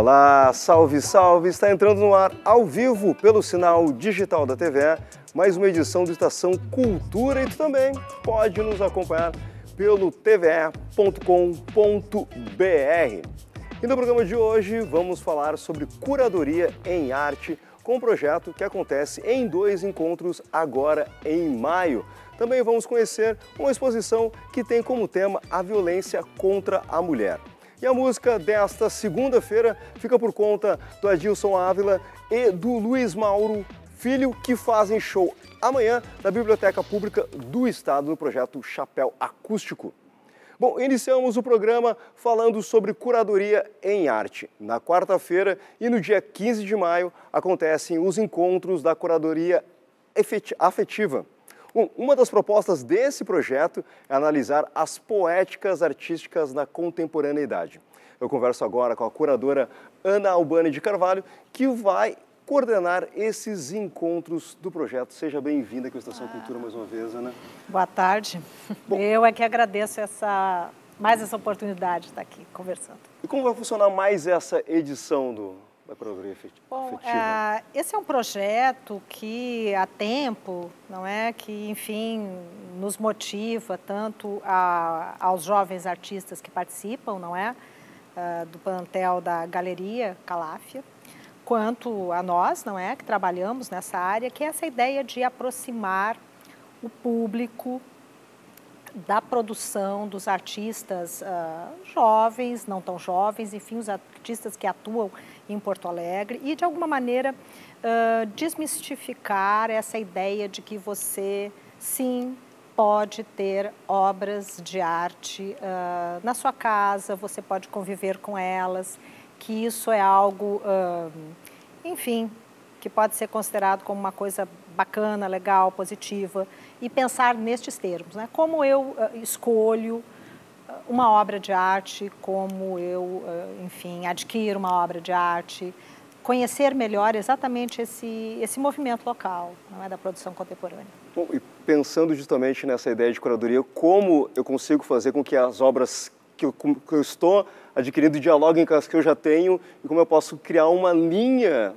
Olá, salve, salve! Está entrando no ar ao vivo pelo sinal digital da TVE, mais uma edição do Estação Cultura e tu também pode nos acompanhar pelo tve.com.br. E no programa de hoje vamos falar sobre curadoria em arte com um projeto que acontece em 2 encontros agora em maio. Também vamos conhecer uma exposição que tem como tema a violência contra a mulher. E a música desta segunda-feira fica por conta do Adilson Ávila e do Luiz Mauro Filho, que fazem show amanhã na Biblioteca Pública do Estado no projeto Chapéu Acústico. Bom, iniciamos o programa falando sobre curadoria em arte. Na quarta-feira e no dia 15 de maio acontecem os encontros da curadoria afetiva. Uma das propostas desse projeto é analisar as poéticas artísticas na contemporaneidade. Eu converso agora com a curadora Ana Albani de Carvalho, que vai coordenar esses encontros do projeto. Seja bem-vinda aqui à Estação Cultura mais uma vez, Ana. Boa tarde. Bom, eu é que agradeço mais essa oportunidade de estar aqui conversando. E como vai funcionar mais essa edição da curadoria afetiva? Bom, esse é um projeto que há tempo, não é, que enfim nos motiva tanto aos jovens artistas que participam, não é, do plantel da Galeria Calafia, quanto a nós, não é, que trabalhamos nessa área, que é essa ideia de aproximar o público da produção dos artistas jovens, não tão jovens, enfim, os artistas que atuam em Porto Alegre e, de alguma maneira, desmistificar essa ideia de que você, sim, pode ter obras de arte na sua casa, você pode conviver com elas, que isso é algo, enfim, que pode ser considerado como uma coisa bacana, legal, positiva, e pensar nestes termos, né? Como eu escolho uma obra de arte, como eu, enfim, adquiro uma obra de arte, conhecer melhor exatamente esse movimento local, não é, da produção contemporânea. Bom, e pensando justamente nessa ideia de curadoria, como eu consigo fazer com que as obras que eu estou adquirindo dialoguem com as que eu já tenho e como eu posso criar uma linha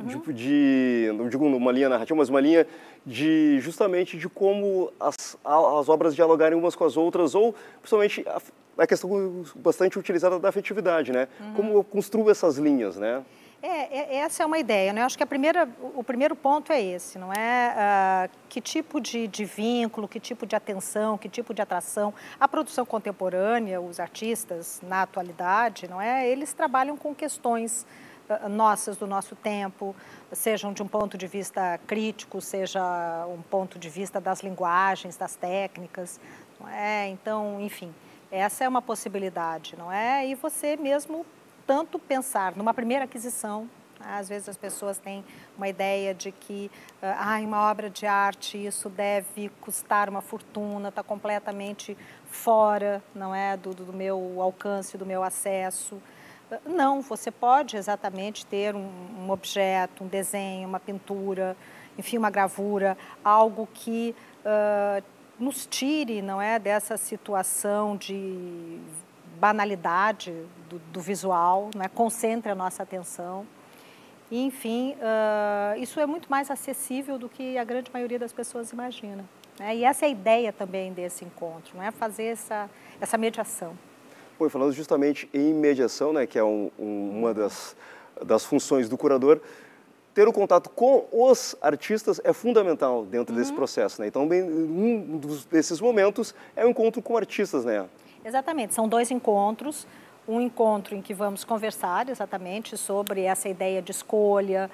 não digo uma linha narrativa, mas uma linha justamente de como as obras dialogarem umas com as outras, ou principalmente a questão bastante utilizada da afetividade, né? Como eu construo essas linhas, né? Essa é uma ideia, né? Acho que o primeiro ponto é esse, não é? Que tipo de vínculo, que tipo de atenção, que tipo de atração. A produção contemporânea, os artistas na atualidade, não é? Eles trabalham com questões nossas, do nosso tempo, sejam de um ponto de vista crítico, seja um ponto de vista das linguagens, das técnicas, não é? Então, enfim, essa é uma possibilidade, não é? E você mesmo tanto pensar numa primeira aquisição, às vezes as pessoas têm uma ideia de que uma obra de arte, isso deve custar uma fortuna, está completamente fora, não é, do meu alcance, do meu acesso. Não, você pode exatamente ter um objeto, um desenho, uma pintura, enfim, uma gravura, algo que nos tire, não é, dessa situação de banalidade do visual, não é, concentre a nossa atenção. E, enfim, isso é muito mais acessível do que a grande maioria das pessoas imagina, né? E essa é a ideia também desse encontro, não é, fazer essa mediação. Bom, falando justamente em mediação, né, que é uma das funções do curador, ter o contato com os artistas é fundamental dentro desse processo, né? Então, desses momentos é o encontro com artistas, né? Exatamente, são 2 encontros. Um encontro em que vamos conversar exatamente sobre essa ideia de escolha,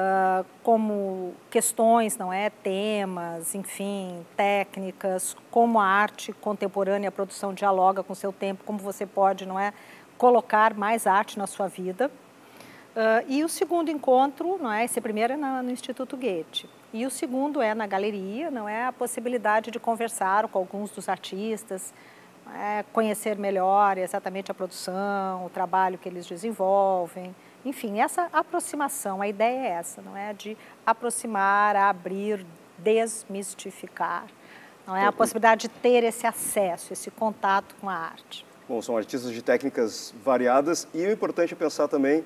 como questões, não é, temas, enfim, técnicas, como a arte contemporânea, a produção dialoga com o seu tempo, como você pode, não é, colocar mais arte na sua vida. E o segundo encontro, não é, esse primeiro é no Instituto Goethe, e o segundo é na galeria, não é, a possibilidade de conversar com alguns dos artistas, conhecer melhor exatamente a produção, o trabalho que eles desenvolvem. Enfim, essa aproximação, a ideia é essa, não é? De aproximar, abrir, desmistificar, não é? A possibilidade de ter esse acesso, esse contato com a arte. Bom, são artistas de técnicas variadas e o importante é pensar também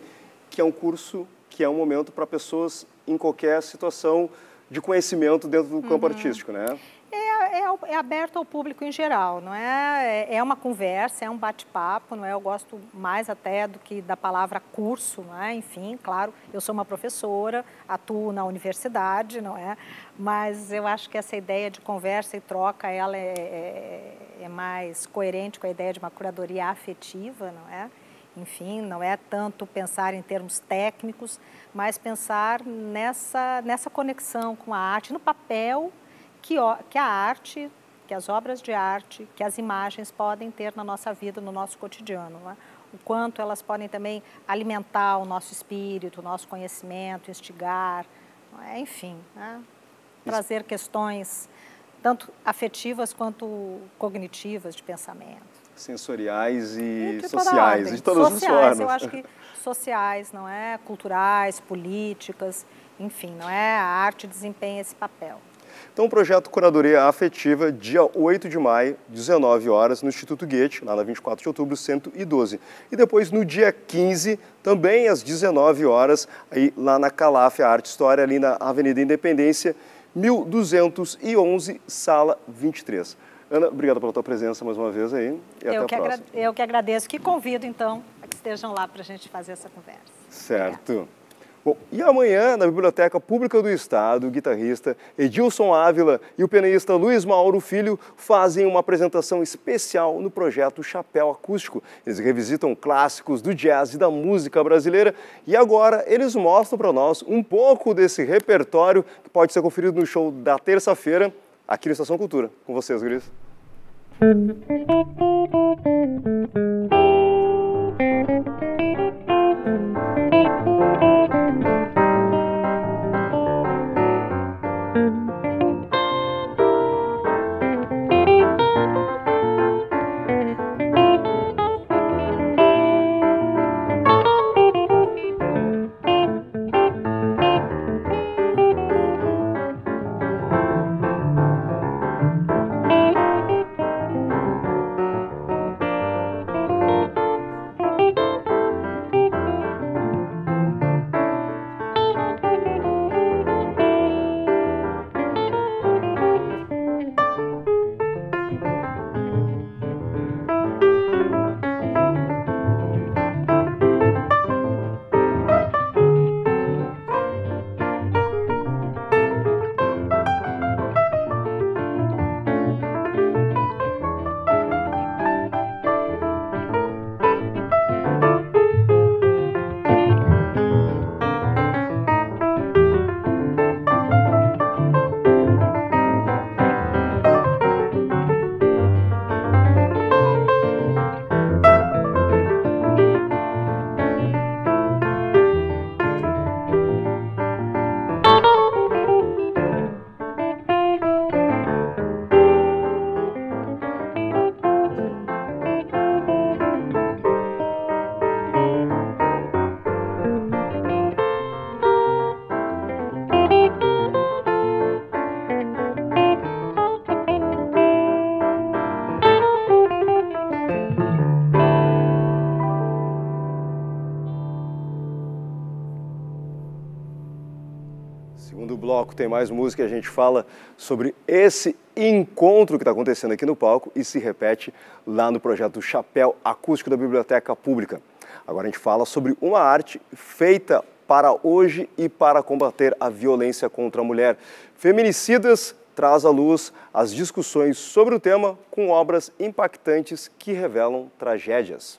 que é um curso, que é um momento para pessoas em qualquer situação de conhecimento dentro do campo artístico, né? É aberto ao público em geral, não é? É uma conversa, é um bate-papo, não é? Eu gosto mais até do que da palavra curso, não é? Enfim, claro, eu sou uma professora, atuo na universidade, não é? Mas eu acho que essa ideia de conversa e troca, ela é mais coerente com a ideia de uma curadoria afetiva, não é? Enfim, não é tanto pensar em termos técnicos, mas pensar nessa conexão com a arte, no papel que a arte, que as obras de arte, que as imagens podem ter na nossa vida, no nosso cotidiano. Não é? O quanto elas podem também alimentar o nosso espírito, o nosso conhecimento, instigar, não é? Enfim, né? Trazer questões tanto afetivas quanto cognitivas de pensamento. Sensoriais e sociais, de todas as formas. Eu acho que sociais, não é? Culturais, políticas, enfim, não é? A arte desempenha esse papel. Então, o projeto Curadoria Afetiva, dia 8 de maio, 19 horas, no Instituto Goethe, lá na 24 de outubro, 112. E depois, no dia 15, também às 19 horas, aí, lá na Calaf, a Arte História, ali na Avenida Independência, 1211, sala 23. Ana, obrigado pela tua presença mais uma vez aí e até a próxima. Eu que agradeço, que convido então a que estejam lá para a gente fazer essa conversa. Certo. Obrigada. Bom, e amanhã, na Biblioteca Pública do Estado, o guitarrista Edilson Ávila e o pianista Luiz Mauro Filho fazem uma apresentação especial no projeto Chapéu Acústico. Eles revisitam clássicos do jazz e da música brasileira e agora eles mostram para nós um pouco desse repertório que pode ser conferido no show da terça-feira aqui no Estação Cultura. Com vocês, guris. Segundo bloco tem mais música e a gente fala sobre esse encontro que está acontecendo aqui no palco e se repete lá no projeto Chapéu Acústico da Biblioteca Pública. Agora a gente fala sobre uma arte feita para hoje e para combater a violência contra a mulher. Feminicidas traz à luz as discussões sobre o tema com obras impactantes que revelam tragédias.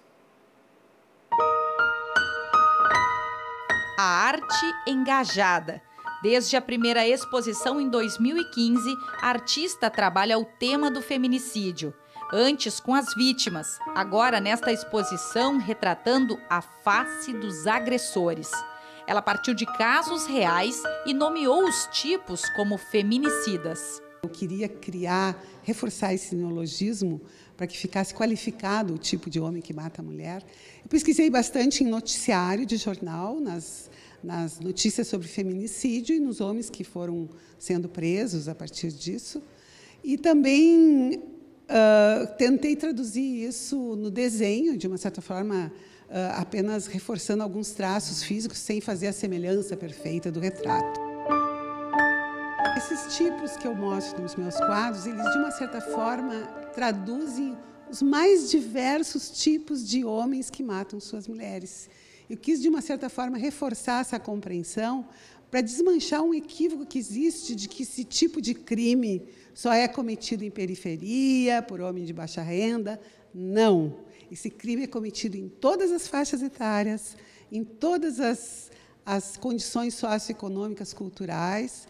A arte engajada. Desde a primeira exposição em 2015, a artista trabalha o tema do feminicídio. Antes com as vítimas, agora nesta exposição retratando a face dos agressores. Ela partiu de casos reais e nomeou os tipos como feminicidas. Eu queria reforçar esse neologismo para que ficasse qualificado o tipo de homem que mata a mulher. Eu pesquisei bastante em noticiário de jornal, nas notícias sobre feminicídio e nos homens que foram sendo presos a partir disso. E também tentei traduzir isso no desenho, de uma certa forma, apenas reforçando alguns traços físicos sem fazer a semelhança perfeita do retrato. Esses tipos que eu mostro nos meus quadros, eles de uma certa forma traduzem os mais diversos tipos de homens que matam suas mulheres. Eu quis, de uma certa forma, reforçar essa compreensão para desmanchar um equívoco que existe de que esse tipo de crime só é cometido em periferia, por homem de baixa renda. Não. Esse crime é cometido em todas as faixas etárias, em todas as condições socioeconômicas, culturais.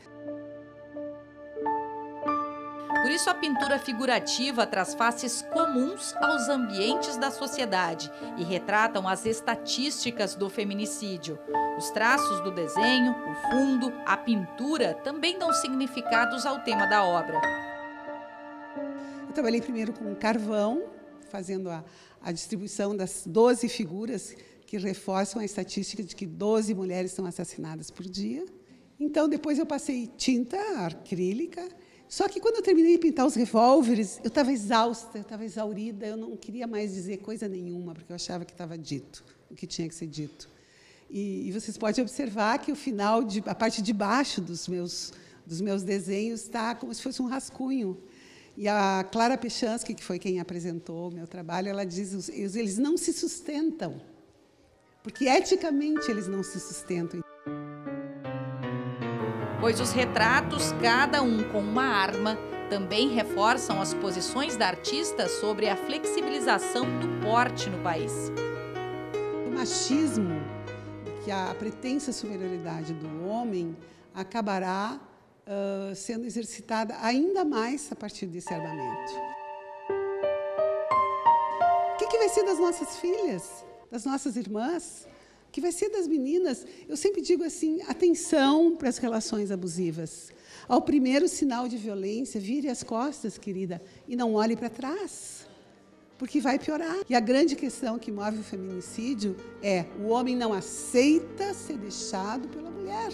Por isso, a pintura figurativa traz faces comuns aos ambientes da sociedade e retratam as estatísticas do feminicídio. Os traços do desenho, o fundo, a pintura também dão significados ao tema da obra. Eu trabalhei primeiro com carvão, fazendo a distribuição das 12 figuras que reforçam a estatística de que 12 mulheres são assassinadas por dia. Então, depois eu passei tinta acrílica. Só que, quando eu terminei de pintar os revólveres, eu estava exausta, eu estava exaurida, eu não queria mais dizer coisa nenhuma, porque eu achava que estava dito o que tinha que ser dito. E vocês podem observar que o final, a parte de baixo dos meus desenhos está como se fosse um rascunho. E a Clara Pechansky, que foi quem apresentou o meu trabalho, ela diz que eles não se sustentam, porque eticamente eles não se sustentam. Pois os retratos, cada um com uma arma, também reforçam as posições da artista sobre a flexibilização do porte no país. O machismo, que a pretensa superioridade do homem, acabará sendo exercitada ainda mais a partir desse armamento. O que vai ser das nossas filhas, das nossas irmãs? O que vai ser das meninas? Eu sempre digo assim, atenção para as relações abusivas. Ao primeiro sinal de violência, vire as costas, querida, e não olhe para trás, porque vai piorar. E a grande questão que move o feminicídio é: o homem não aceita ser deixado pela mulher.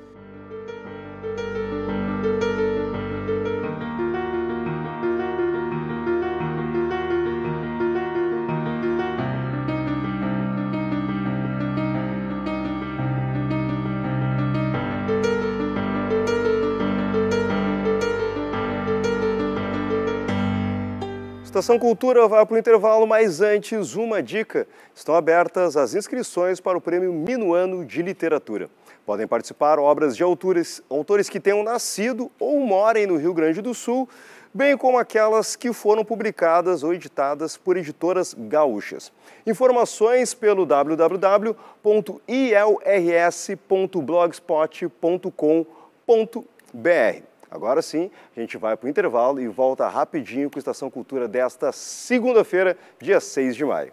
Estação Cultura vai para o intervalo, mas antes, uma dica. Estão abertas as inscrições para o Prêmio Minuano de Literatura. Podem participar obras de autores que tenham nascido ou morem no Rio Grande do Sul, bem como aquelas que foram publicadas ou editadas por editoras gaúchas. Informações pelo www.ilrs.blogspot.com.br. Agora sim, a gente vai para o intervalo e volta rapidinho com a Estação Cultura desta segunda-feira, dia 6 de maio.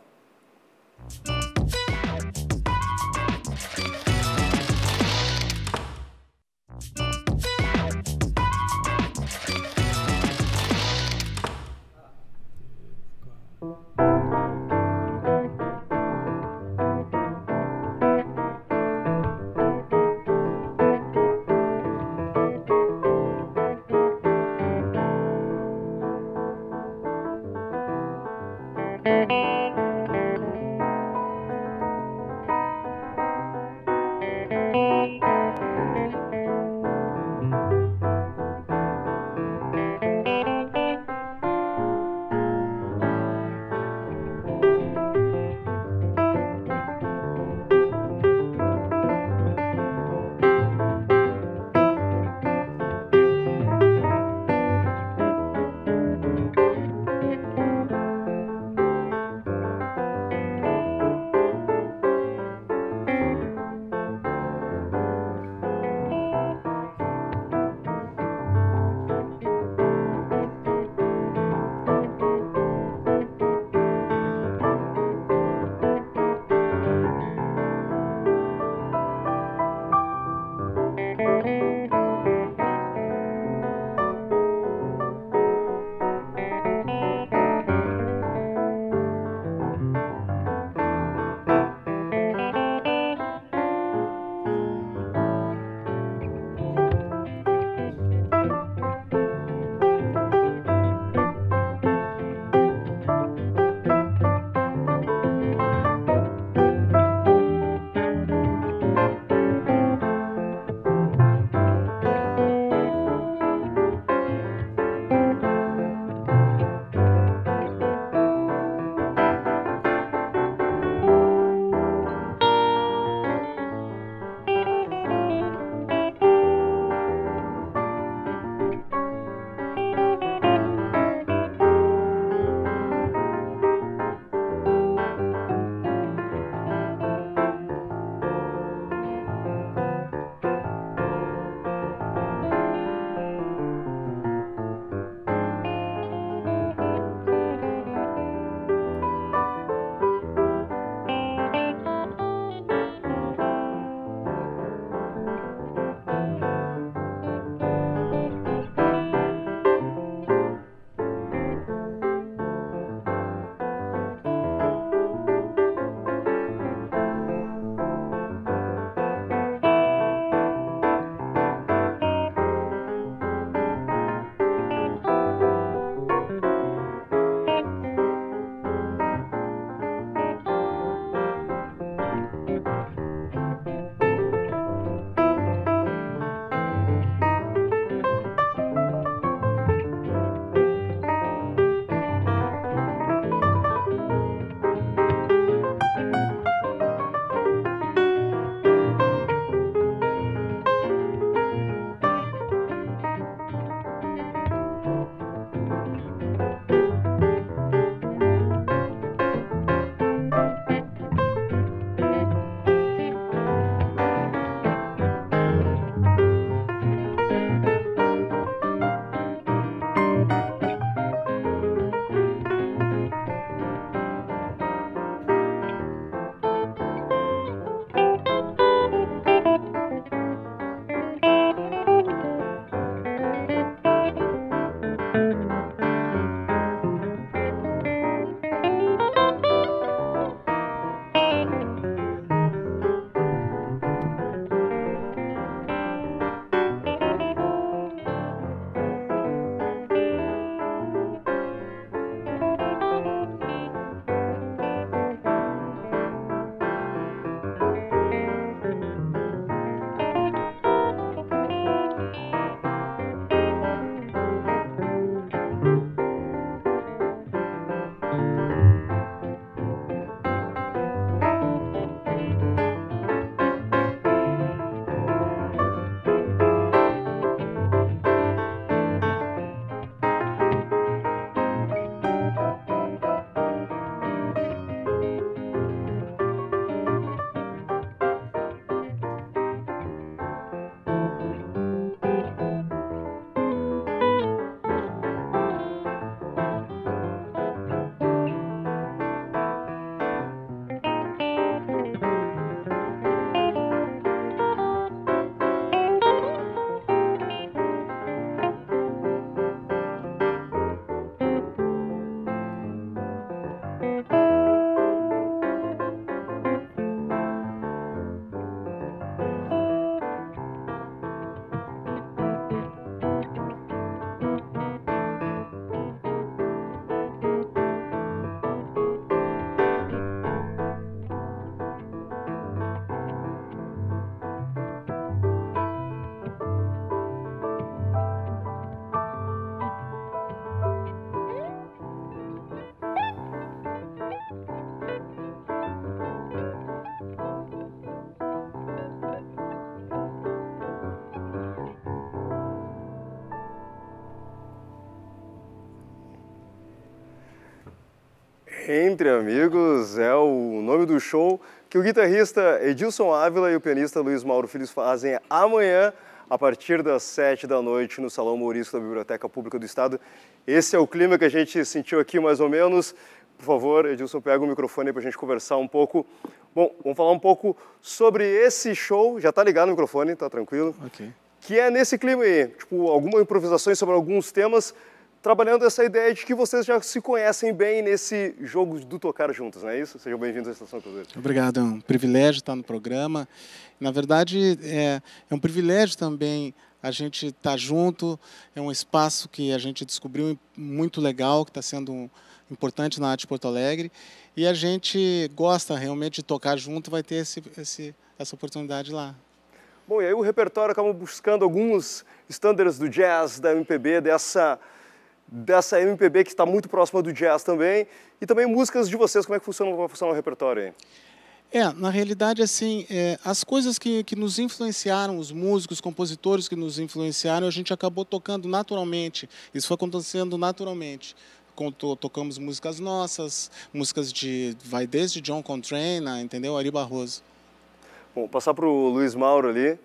Entre Amigos é o nome do show que o guitarrista Edilson Ávila e o pianista Luiz Mauro Filho fazem amanhã, a partir das 7 da noite, no Salão Mourisco da Biblioteca Pública do Estado. Esse é o clima que a gente sentiu aqui, mais ou menos. Por favor, Edilson, pega o microfone para a gente conversar um pouco. Bom, vamos falar um pouco sobre esse show. Já está ligado o microfone, tá tranquilo? Ok. Que é nesse clima aí, tipo, algumas improvisações sobre alguns temas, trabalhando essa ideia de que vocês já se conhecem bem nesse jogo do tocar juntos, não é isso? Sejam bem-vindos à Estação Cultura. Obrigado, é um privilégio estar no programa. Na verdade, é um privilégio também a gente estar junto, é um espaço que a gente descobriu muito legal, que está sendo importante na arte de Porto Alegre, e a gente gosta realmente de tocar junto, vai ter essa oportunidade lá. Bom, e aí o repertório acaba buscando alguns estándares do jazz, da MPB, dessa MPB que está muito próxima do jazz também, e também músicas de vocês. Como é que vai funcionar o repertório aí? Na realidade, assim, as coisas que nos influenciaram, os músicos, os compositores que nos influenciaram, a gente acabou tocando naturalmente. Isso foi acontecendo naturalmente. Tocamos músicas nossas, músicas vai desde John Coltrane, entendeu? Ari Barroso. Bom, passar para o Luiz Mauro ali.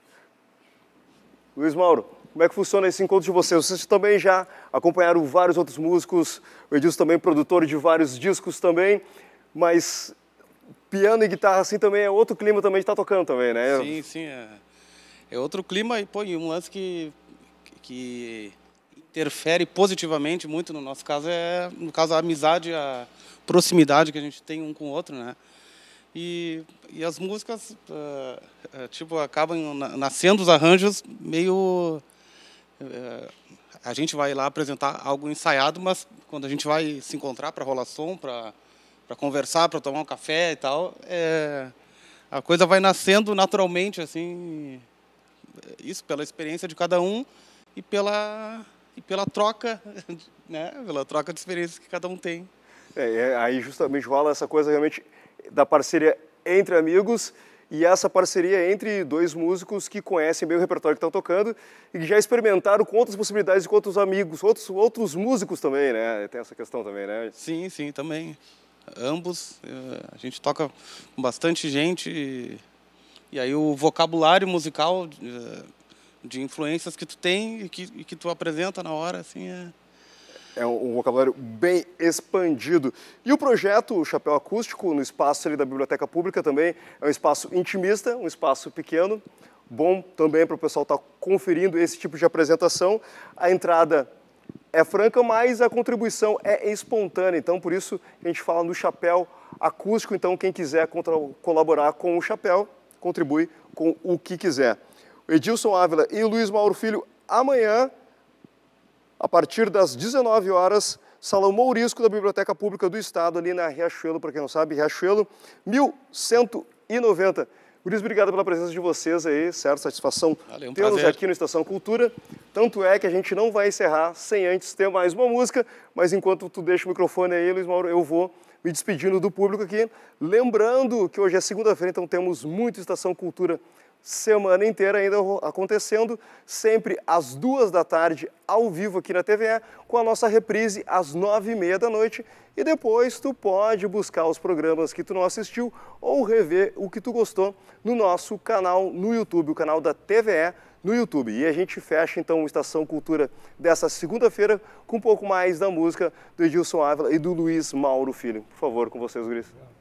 Luiz Mauro, como é que funciona esse encontro de vocês? Vocês também já acompanharam vários outros músicos, o Edilson também produtor de vários discos também, mas piano e guitarra assim também é outro clima também de estar tocando também, né? Sim, sim, é outro clima e pô, e um lance que interfere positivamente muito no nosso caso a amizade, a proximidade que a gente tem um com o outro, né? E as músicas tipo acabam nascendo os arranjos meio a gente vai lá apresentar algo ensaiado, mas quando a gente vai se encontrar para rolar som, para conversar, para tomar um café e tal, a coisa vai nascendo naturalmente, assim, isso pela experiência de cada um e pela troca, né? Pela troca de experiências que cada um tem. Aí justamente rola essa coisa realmente da parceria entre amigos e essa parceria entre dois músicos que conhecem bem o repertório que estão tocando e que já experimentaram com outras possibilidades e com outros amigos, outros músicos também, né? Tem essa questão também, né? Sim, sim, também. Ambos, a gente toca com bastante gente e aí o vocabulário musical de influências que tu tem e que tu apresenta na hora, assim, É um vocabulário bem expandido. E o projeto o Chapéu Acústico, no espaço ali da Biblioteca Pública também, é um espaço intimista, um espaço pequeno, bom também para o pessoal estar conferindo esse tipo de apresentação. A entrada é franca, mas a contribuição é espontânea, então por isso a gente fala no Chapéu Acústico, então quem quiser colaborar com o Chapéu, contribui com o que quiser. O Edilson Ávila e o Luiz Mauro Filho, amanhã, a partir das 19 horas, Salão Mourisco da Biblioteca Pública do Estado, ali na Riachuelo, para quem não sabe, Riachuelo 1190. Guris, obrigado pela presença de vocês aí, certo? Satisfação tê-los aqui no Estação Cultura. Tanto é que a gente não vai encerrar sem antes ter mais uma música, mas enquanto tu deixa o microfone aí, Luiz Mauro, eu vou me despedindo do público aqui. Lembrando que hoje é segunda-feira, então temos muito Estação Cultura semana inteira ainda acontecendo, sempre às 2 da tarde, ao vivo aqui na TVE, com a nossa reprise às 9h30 da noite. E depois tu pode buscar os programas que tu não assistiu ou rever o que tu gostou no nosso canal no YouTube, o canal da TVE no YouTube. E a gente fecha então o Estação Cultura dessa segunda-feira com um pouco mais da música do Edilson Ávila e do Luiz Mauro Filho. Por favor, com vocês, guris.